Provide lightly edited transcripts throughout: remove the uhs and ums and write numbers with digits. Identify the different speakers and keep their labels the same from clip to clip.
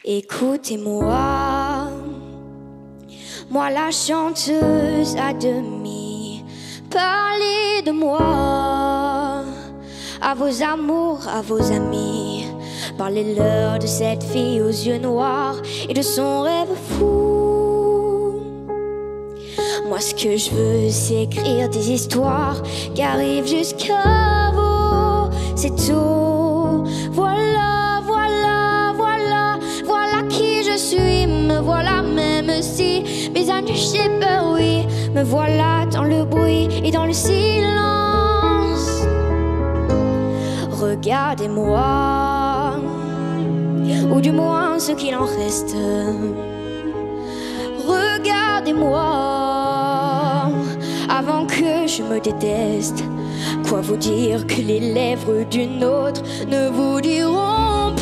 Speaker 1: Écoutez-moi, moi la chanteuse à demi, parlez de moi à vos amours, à vos amis. Parlez-leur de cette fille aux yeux noirs et de son rêve fou. Moi ce que je veux c'est écrire des histoires qui arrivent jusqu'à vous. C'est tout, voilà, voilà, voilà. Voilà qui je suis, me voilà même si mes années j'ai peur, oui. Me voilà dans le bruit et dans le silence. Regardez-moi, ou du moins ce qu'il en reste. Regardez-moi, avant que je me déteste. Quoi vous dire que les lèvres d'une autre ne vous diront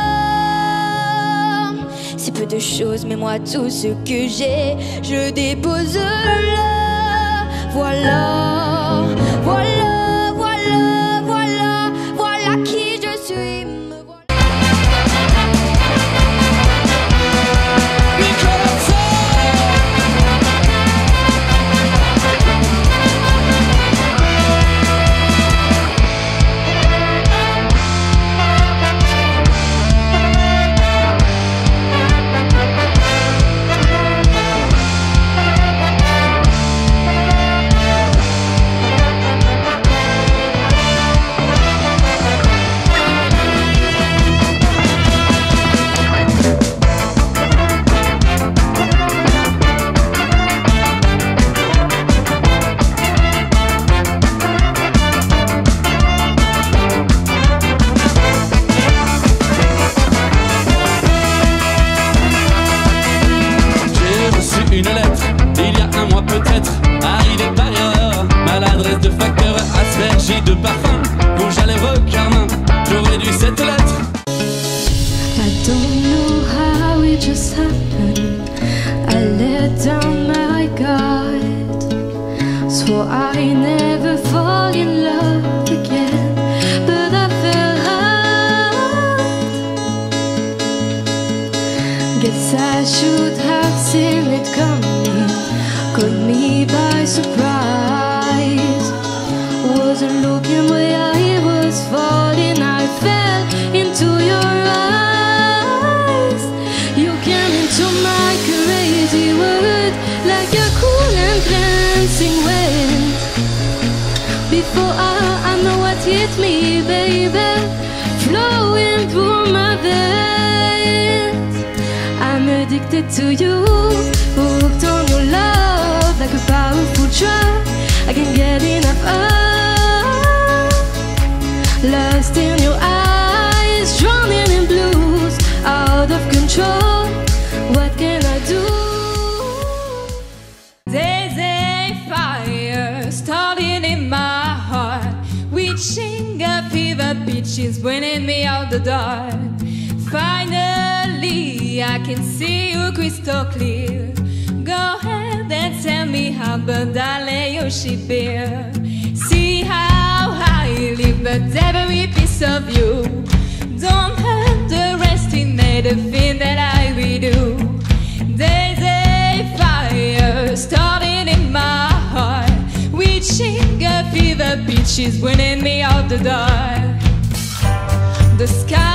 Speaker 1: pas. C'est peu de choses, mais moi tout ce que j'ai, je dépose là. Voilà, voilà, voilà, voilà, voilà qui je suis.
Speaker 2: Une lettre, il y a un mois peut-être, arrivée par erreur, maladresse de facteur, aspergée de parfum, rouge à lèvres, carmin, j'aurais dû cette lettre.
Speaker 3: I don't know how it just happened. I let down my guard, swore I never fall in love again, but I fell hard. Guess I should have seen it coming, caught me by surprise. Wasn't looking where I was falling, I fell into your eyes. You came into my crazy world like a cool and glancing wind. Before I know what hit me, baby, flowing through my veins. I'm addicted to you, hooked on your love like a powerful drug. I can't get enough of, lost in your eyes, drowning in blues, out of control. What can I do?
Speaker 4: There's a fire starting in my heart, reaching a fever pitch, is bringing me out the dark. Finally, I can see you crystal clear. Go ahead and tell me how, but darling, you should bear. See how I live, but every piece of you. Don't underestimate the thing that I will do. There's a fire starting in my heart, reaching a fever pitch, is bringing me out the dark. The sky